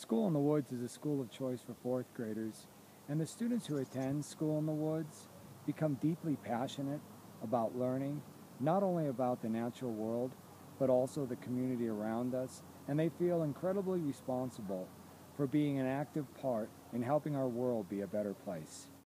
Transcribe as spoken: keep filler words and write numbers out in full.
School in the Woods is a school of choice for fourth graders, and the students who attend School in the Woods become deeply passionate about learning, not only about the natural world, but also the community around us, and they feel incredibly responsible for being an active part in helping our world be a better place.